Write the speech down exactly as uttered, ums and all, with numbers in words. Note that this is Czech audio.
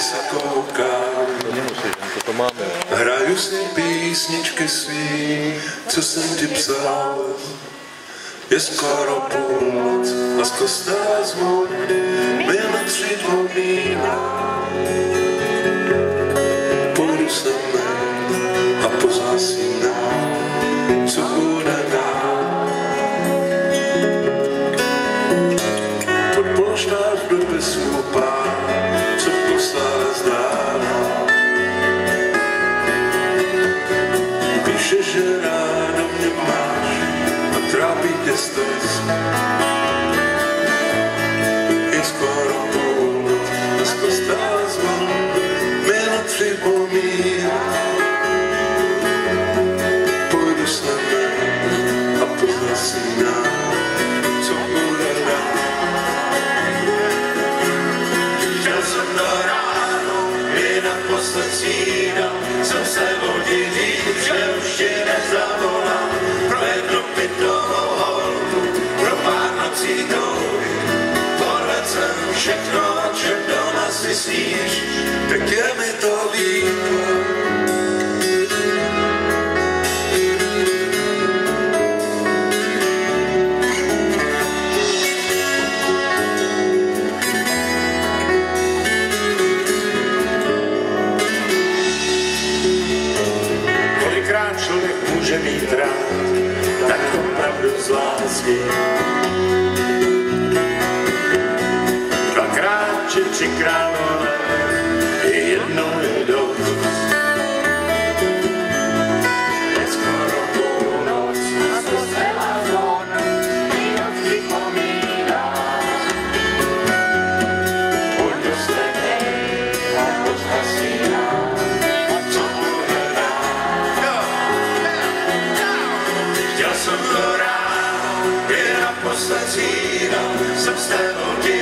se koukám. To máme. Hraju si písničky svý, co jsem ti psal. Je skoro půlnoc a z kostela zvon mi připomíná. Půjdu se ven a pozasínám, co bude dál. Pod polštář do bezchopá, co poslala zdála. Píše, že ráda mě máš a trápí tě stres. Je skoro půlnoc a z kostela zvon mi připomíná. Půjdu s ven a pozasínám, co bude dál. Chtěl jsem do ráno, i naposled snídal, jsem se vodil říct, že už ti nezavolám. Pro jednu pitovou holku, pro pár nocí touhy, podvedl jsem všechno, o čem doma si sníš, tak je mi to líto. Člověk může mít rád, tak opravdu z lásky. Dvakrát či třikrát, ale i jednou je dost. Je skoro půlnoc a z kostela zvon mi připomíná. Půjdu s tebou a pozasínám, co bude dál. Chtěl jsem to ráno, i naposled snídal, jsem s tebou ti